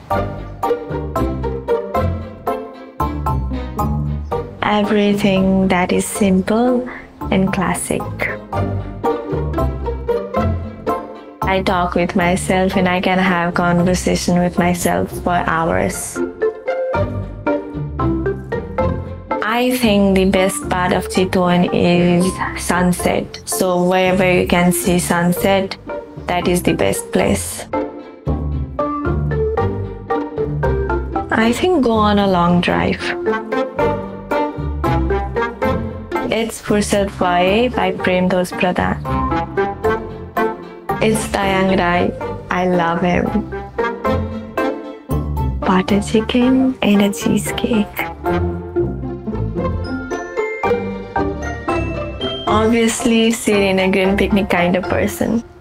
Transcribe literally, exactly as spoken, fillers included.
Everything that is simple and classic. I talk with myself and I can have conversation with myself for hours. I think the best part of Chitwan is sunset. So wherever you can see sunset, that is the best place. I think go on a long drive. It's Fursat Bhaye by Prem Dos Pradhan. It's Dayang Rai. I love him. Butter chicken and a cheesecake. Obviously, Serena Green picnic kind of person.